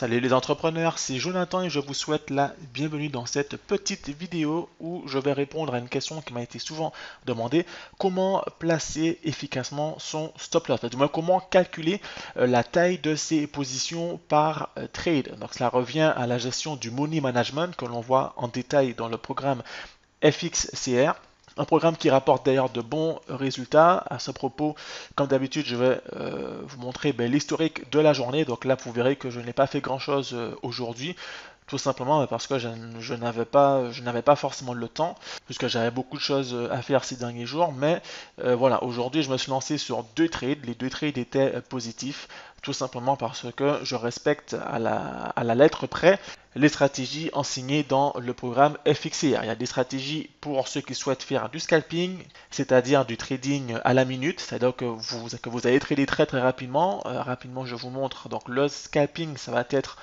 Salut les entrepreneurs, c'est Jonathan et je vous souhaite la bienvenue dans cette petite vidéo où je vais répondre à une question qui m'a été souvent demandée. Comment placer efficacement son stop loss? Du moins, comment calculer la taille de ses positions par trade. Donc cela revient à la gestion du money management que l'on voit en détail dans le programme FXCR. Un programme qui rapporte d'ailleurs de bons résultats. À ce propos, comme d'habitude, je vais vous montrer l'historique de la journée. Donc là, vous verrez que je n'ai pas fait grand-chose aujourd'hui, tout simplement parce que je n'avais pas forcément le temps, puisque j'avais beaucoup de choses à faire ces derniers jours. Mais voilà, aujourd'hui, je me suis lancé sur deux trades. Les deux trades étaient positifs, tout simplement parce que je respecte à la lettre près les stratégies enseignées dans le programme FXCR. Il y a des stratégies pour ceux qui souhaitent faire du scalping, c'est-à-dire du trading à la minute, c'est-à-dire que vous allez trader très très rapidement. Rapidement, je vous montre. Donc le scalping, ça va être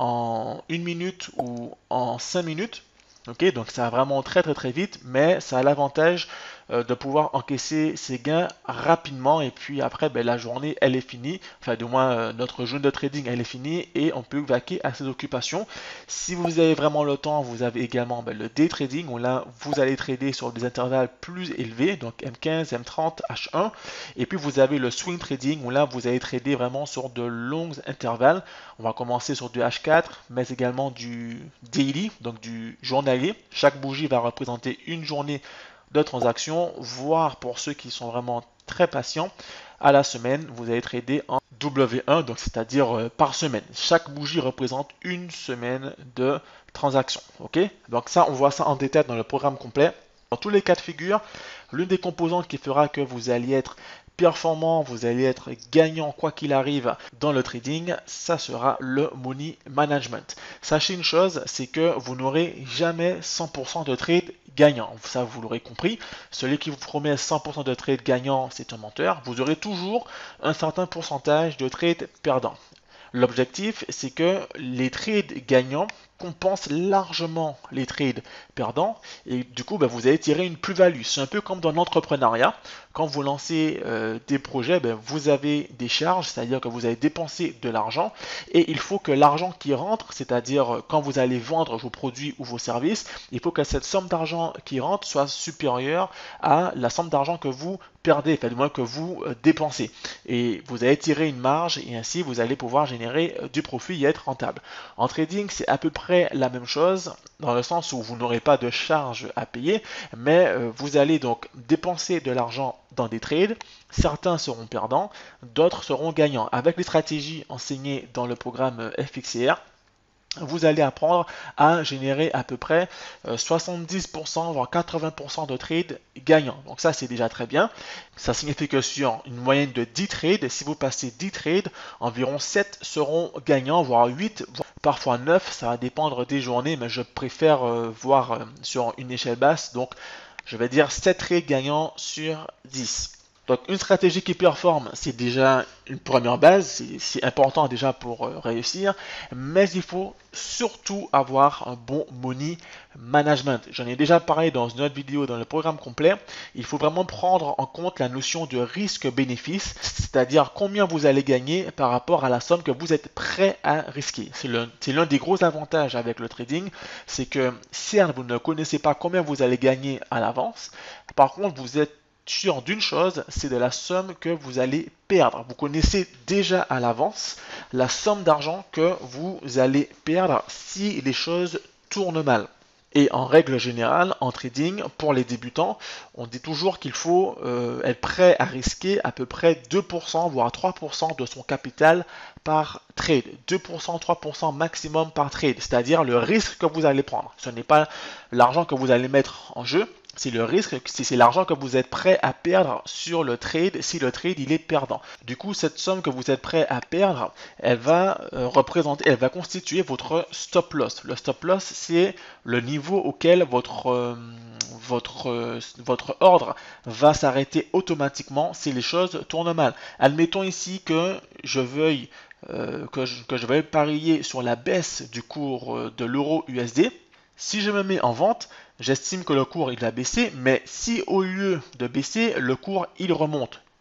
en 1 minute ou en 5 minutes. Ok, donc ça va vraiment très très très vite, mais ça a l'avantage de pouvoir encaisser ses gains rapidement et puis après la journée elle est finie, enfin du moins notre journée de trading elle est finie et on peut vaquer à ses occupations. Si vous avez vraiment le temps, vous avez également le day trading où là vous allez trader sur des intervalles plus élevés, donc M15, M30, H1, et puis vous avez le swing trading où là vous allez trader vraiment sur de longs intervalles. On va commencer sur du H4 mais également du daily, donc du journalier. Chaque bougie va représenter une journée de transactions, voire pour ceux qui sont vraiment très patients, à la semaine, vous allez trader en W1, donc c'est-à-dire par semaine. Chaque bougie représente une semaine de transactions. Ok, donc ça, on voit ça en détail dans le programme complet. Dans tous les cas de figure, l'une des composantes qui fera que vous allez être performant, vous allez être gagnant quoi qu'il arrive dans le trading, ça sera le money management. Sachez une chose, c'est que vous n'aurez jamais 100% de trade gagnant. Ça, vous l'aurez compris. Celui qui vous promet 100% de trade gagnant, c'est un menteur. Vous aurez toujours un certain pourcentage de trade perdant. L'objectif, c'est que les trades gagnants compensent largement les trades perdants et du coup, vous allez tirer une plus-value. C'est un peu comme dans l'entrepreneuriat. Quand vous lancez des projets, vous avez des charges, c'est-à-dire que vous allez dépenser de l'argent et il faut que l'argent qui rentre, c'est-à-dire quand vous allez vendre vos produits ou vos services, il faut que cette somme d'argent qui rentre soit supérieure à la somme d'argent que vous perdez, enfin du moins que vous dépensez. Et vous allez tirer une marge et ainsi vous allez pouvoir générer du profit et être rentable. En trading, c'est à peu près la même chose dans le sens où vous n'aurez pas de charges à payer, mais vous allez donc dépenser de l'argent dans des trades. Certains seront perdants, d'autres seront gagnants. Avec les stratégies enseignées dans le programme FXCR, vous allez apprendre à générer à peu près 70% voire 80% de trades gagnants. Donc ça c'est déjà très bien. Ça signifie que sur une moyenne de 10 trades, si vous passez 10 trades, environ 7 seront gagnants, voire 8, parfois 9, ça va dépendre des journées, mais je préfère voir sur une échelle basse, donc je vais dire 7 trades gagnants sur 10. Donc une stratégie qui performe, c'est déjà une première base, c'est important déjà pour réussir, mais il faut surtout avoir un bon money management. J'en ai déjà parlé dans une autre vidéo dans le programme complet. Il faut vraiment prendre en compte la notion de risque-bénéfice, c'est-à-dire combien vous allez gagner par rapport à la somme que vous êtes prêt à risquer. C'est l'un des gros avantages avec le trading, c'est que certes vous ne connaissez pas combien vous allez gagner à l'avance, par contre vous êtes sûr d'une chose, c'est de la somme que vous allez perdre. Vous connaissez déjà à l'avance la somme d'argent que vous allez perdre si les choses tournent mal. Et en règle générale, en trading, pour les débutants, on dit toujours qu'il faut être prêt à risquer à peu près 2%, voire 3% de son capital par trade. 2%, 3% maximum par trade, c'est-à-dire le risque que vous allez prendre. Ce n'est pas l'argent que vous allez mettre en jeu, c'est le risque, c'est l'argent que vous êtes prêt à perdre sur le trade si le trade il est perdant. Du coup, cette somme que vous êtes prêt à perdre, elle va constituer votre stop loss. Le stop loss, c'est le niveau auquel votre ordre va s'arrêter automatiquement si les choses tournent mal. Admettons ici que je veuille parier sur la baisse du cours de l'euro USD. Si je me mets en vente, j'estime que le cours il va baisser, mais si au lieu de baisser, le cours il remonte,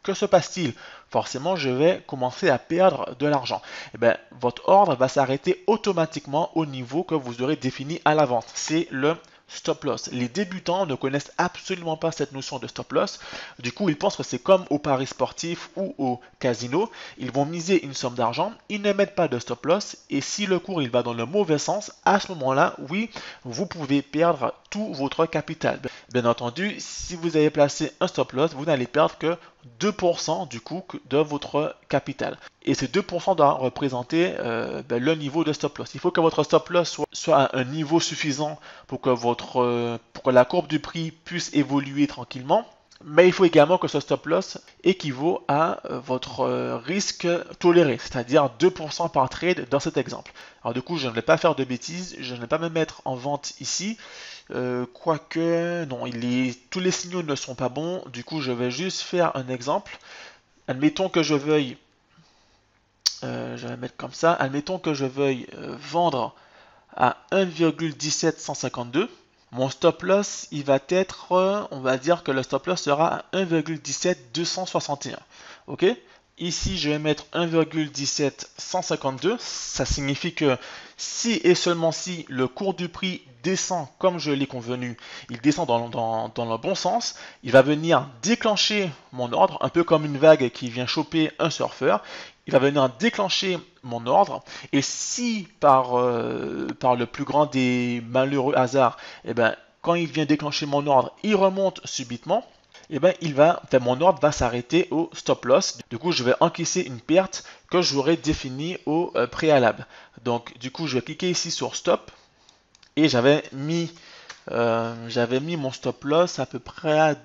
que se passe-t-il? Forcément, je vais commencer à perdre de l'argent. Eh bien, votre ordre va s'arrêter automatiquement au niveau que vous aurez défini à l'avance. C'est le stop loss. Les débutants ne connaissent absolument pas cette notion de stop loss. Du coup, ils pensent que c'est comme au paris sportif ou au casino. Ils vont miser une somme d'argent, ils ne mettent pas de stop loss et si le cours il va dans le mauvais sens, à ce moment-là, oui, vous pouvez perdre tout votre capital. Bien entendu, si vous avez placé un stop loss, vous n'allez perdre que 2% du coût de votre capital. Et ces 2% doivent représenter le niveau de stop loss. Il faut que votre stop loss soit à un niveau suffisant pour que la courbe du prix puisse évoluer tranquillement. Mais il faut également que ce stop loss équivaut à votre risque toléré, c'est-à-dire 2% par trade dans cet exemple. Alors du coup, je ne vais pas faire de bêtises, je ne vais pas me mettre en vente ici, quoique, non, tous les signaux ne sont pas bons, du coup je vais juste faire un exemple. Admettons que je veuille, je vais mettre comme ça, admettons que je veuille vendre à 1,17152. Mon stop loss, il va être, on va dire que le stop loss sera à 1,17261. Ok? Ici, je vais mettre 1,17152. Ça signifie que si et seulement si le cours du prix descend comme je l'ai convenu, il descend dans le bon sens, il va venir déclencher mon ordre, un peu comme une vague qui vient choper un surfeur. Il va venir déclencher mon ordre et si par le plus grand des malheureux hasards, quand il vient déclencher mon ordre, il remonte subitement, mon ordre va s'arrêter au stop loss. Du coup, je vais encaisser une perte que j'aurais définie au préalable. Donc, du coup, je vais cliquer ici sur stop et j'avais mis mon stop loss à peu près à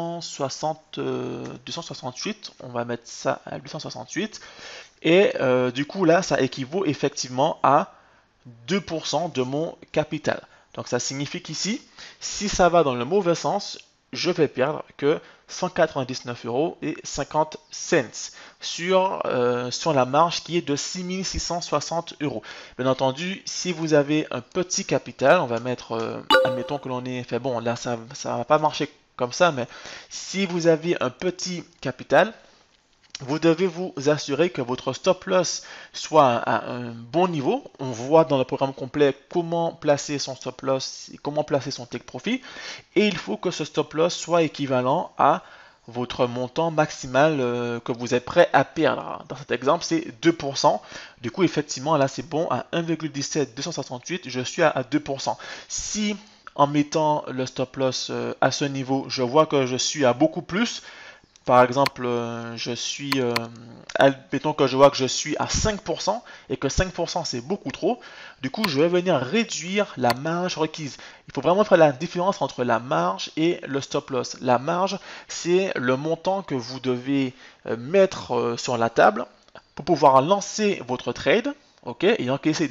268. On va mettre ça à 268. Et du coup, là, ça équivaut effectivement à 2% de mon capital. Donc, ça signifie qu'ici, si ça va dans le mauvais sens, je vais perdre que 199,50 € sur la marge qui est de 6660 €. Bien entendu, si vous avez un petit capital, on va mettre, admettons que l'on est fait, bon là ça va pas marcher comme ça, mais si vous avez un petit capital, vous devez vous assurer que votre stop loss soit à un bon niveau. On voit dans le programme complet comment placer son stop loss et comment placer son take profit. Et il faut que ce stop loss soit équivalent à votre montant maximal que vous êtes prêt à perdre. Dans cet exemple, c'est 2%. Du coup, effectivement, là, c'est bon. À 1,17268, je suis à 2%. Si en mettant le stop loss à ce niveau, je vois que je suis à beaucoup plus, par exemple, admettons que je vois que je suis à 5% et que 5% c'est beaucoup trop, du coup je vais venir réduire la marge requise. Il faut vraiment faire la différence entre la marge et le stop loss. La marge, c'est le montant que vous devez mettre sur la table pour pouvoir lancer votre trade. Ok, et encaisser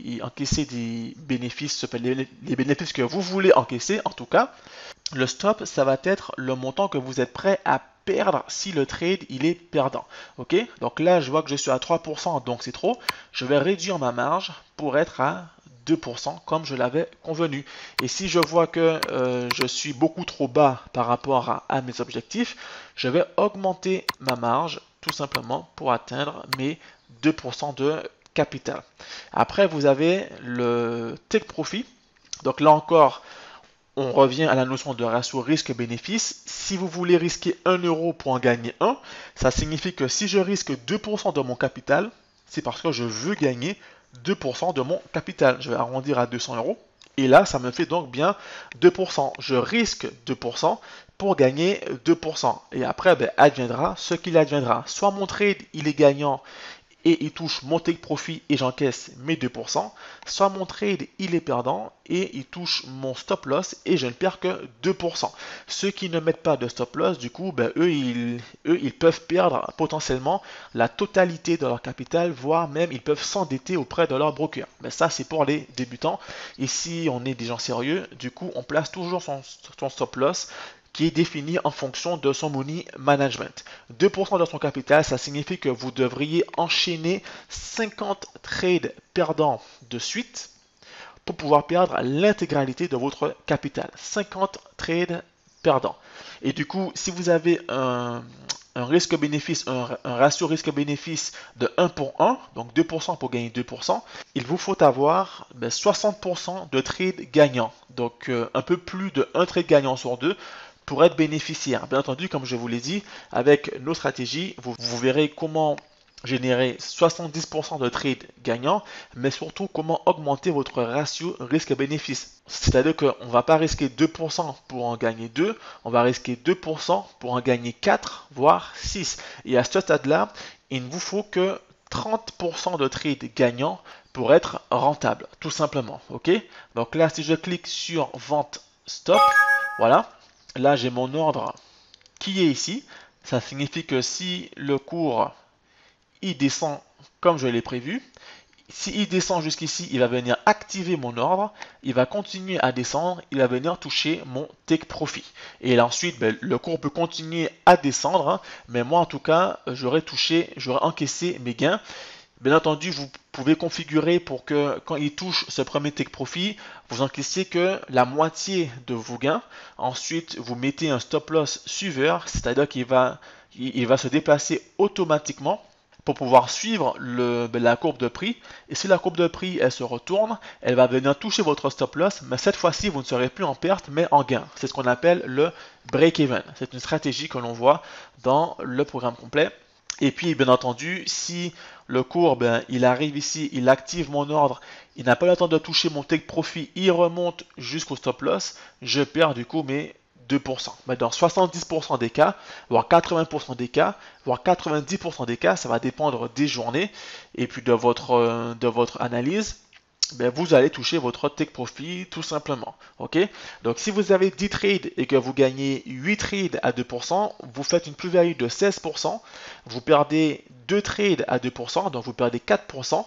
des bénéfices, les bénéfices que vous voulez encaisser en tout cas. Le stop, ça va être le montant que vous êtes prêt à perdre si le trade il est perdant. Ok, donc là je vois que je suis à 3%, donc c'est trop. Je vais réduire ma marge pour être à 2% comme je l'avais convenu. Et si je vois que je suis beaucoup trop bas par rapport à mes objectifs, je vais augmenter ma marge tout simplement pour atteindre mes 2% de capital. Après, vous avez le take profit. Donc là encore, on revient à la notion de ratio risque-bénéfice. Si vous voulez risquer 1 € pour en gagner 1, ça signifie que si je risque 2% de mon capital, c'est parce que je veux gagner 2% de mon capital. Je vais arrondir à 200 €. Et là, ça me fait donc bien 2%. Je risque 2% pour gagner 2%. Et après, adviendra ce qu'il adviendra. Soit mon trade, il est gagnant et il touche mon take profit et j'encaisse mes 2%, soit mon trade il est perdant et il touche mon stop loss et je ne perds que 2%. Ceux qui ne mettent pas de stop loss, du coup, eux, ils peuvent perdre potentiellement la totalité de leur capital, voire même ils peuvent s'endetter auprès de leur broker. Mais ça, c'est pour les débutants. Ici, on est des gens sérieux, du coup, on place toujours son stop loss qui est défini en fonction de son money management. 2% de son capital, ça signifie que vous devriez enchaîner 50 trades perdants de suite pour pouvoir perdre l'intégralité de votre capital. 50 trades perdants. Et du coup, si vous avez un risque-bénéfice, un ratio risque-bénéfice de 1 pour 1, donc 2% pour gagner 2%, il vous faut avoir 60% de trades gagnants. Donc un peu plus de 1 trade gagnant sur 2 pour être bénéficiaire. Bien entendu, comme je vous l'ai dit, avec nos stratégies, vous verrez comment générer 70% de trades gagnants, mais surtout comment augmenter votre ratio risque-bénéfice. C'est-à-dire qu'on ne va pas risquer 2% pour en gagner 2, on va risquer 2% pour en gagner 4, voire 6. Et à ce stade-là, il ne vous faut que 30% de trades gagnants pour être rentable, tout simplement. Ok? Donc là, si je clique sur vente stop, voilà, là j'ai mon ordre qui est ici. Ça signifie que si le cours il descend comme je l'ai prévu. S'il descend jusqu'ici, il va venir activer mon ordre, il va continuer à descendre, il va venir toucher mon take profit. Et là, ensuite, le cours peut continuer à descendre, hein, mais moi en tout cas, j'aurais encaissé mes gains. Bien entendu, vous pouvez configurer pour que quand il touche ce premier take profit, vous encaissez que la moitié de vos gains. Ensuite, vous mettez un stop loss suiveur, c'est-à-dire qu'il va se déplacer automatiquement pour pouvoir suivre la courbe de prix. Et si la courbe de prix elle se retourne, elle va venir toucher votre stop loss, mais cette fois-ci vous ne serez plus en perte mais en gain. C'est ce qu'on appelle le break-even. C'est une stratégie que l'on voit dans le programme complet. Et puis bien entendu, si le cours il arrive ici, il active mon ordre, il n'a pas le temps de toucher mon take profit, il remonte jusqu'au stop loss, je perds du coup mes 2%. Mais dans 70% des cas, voire 80% des cas, voire 90% des cas, ça va dépendre des journées et puis de votre analyse. Vous allez toucher votre take profit tout simplement. Ok? Donc si vous avez 10 trades et que vous gagnez 8 trades à 2%, vous faites une plus-value de 16%. Vous perdez 2 trades à 2%, donc vous perdez 4%.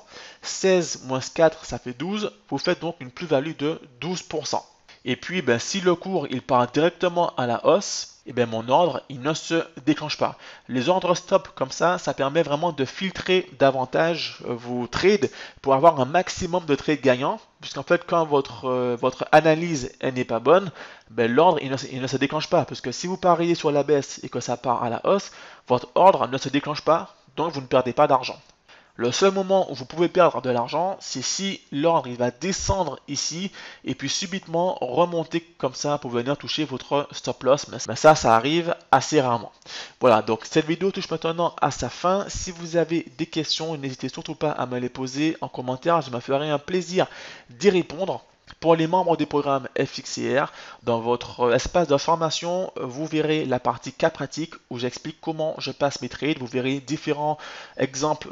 16 moins 4, ça fait 12. Vous faites donc une plus-value de 12%. Et puis, si le cours il part directement à la hausse, mon ordre il ne se déclenche pas. Les ordres stop comme ça permet vraiment de filtrer davantage vos trades pour avoir un maximum de trades gagnants. Puisqu'en fait, quand votre analyse n'est pas bonne, l'ordre il ne se déclenche pas. Parce que si vous pariez sur la baisse et que ça part à la hausse, votre ordre ne se déclenche pas, donc vous ne perdez pas d'argent. Le seul moment où vous pouvez perdre de l'argent, c'est si l'ordre il va descendre ici et puis subitement remonter comme ça pour venir toucher votre stop loss. Mais ça arrive assez rarement. Voilà, donc cette vidéo touche maintenant à sa fin. Si vous avez des questions, n'hésitez surtout pas à me les poser en commentaire. Je me ferai un plaisir d'y répondre. Pour les membres du programme FXCR, dans votre espace de formation, vous verrez la partie cas pratique où j'explique comment je passe mes trades. Vous verrez différents exemples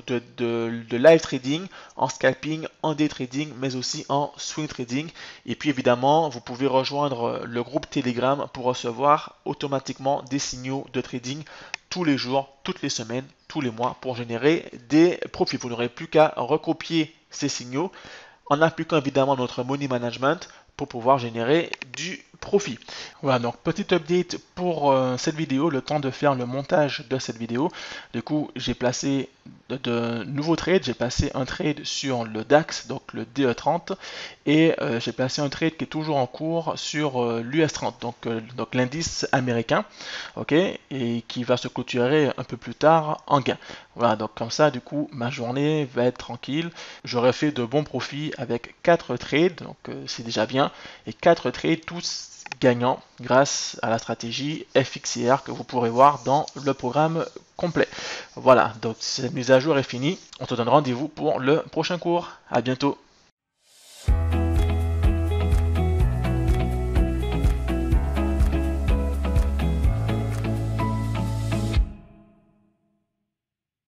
de live trading, en scalping, en day trading, mais aussi en swing trading. Et puis évidemment, vous pouvez rejoindre le groupe Telegram pour recevoir automatiquement des signaux de trading tous les jours, toutes les semaines, tous les mois pour générer des profits. Vous n'aurez plus qu'à recopier ces signaux en appliquant évidemment notre money management pour pouvoir générer du profit. Voilà, donc petit update pour cette vidéo, le temps de faire le montage de cette vidéo. Du coup, j'ai placé de nouveaux trades. J'ai placé un trade sur le DAX, donc le DE30, et j'ai placé un trade qui est toujours en cours sur l'US30, donc l'indice américain, ok, et qui va se clôturer un peu plus tard en gain. Voilà, donc comme ça, du coup, ma journée va être tranquille. J'aurai fait de bons profits avec 4 trades, donc c'est déjà bien, et 4 trades tous gagnants grâce à la stratégie FXCR que vous pourrez voir dans le programme complet. Voilà, donc cette mise à jour est finie. On se donne rendez-vous pour le prochain cours. À bientôt.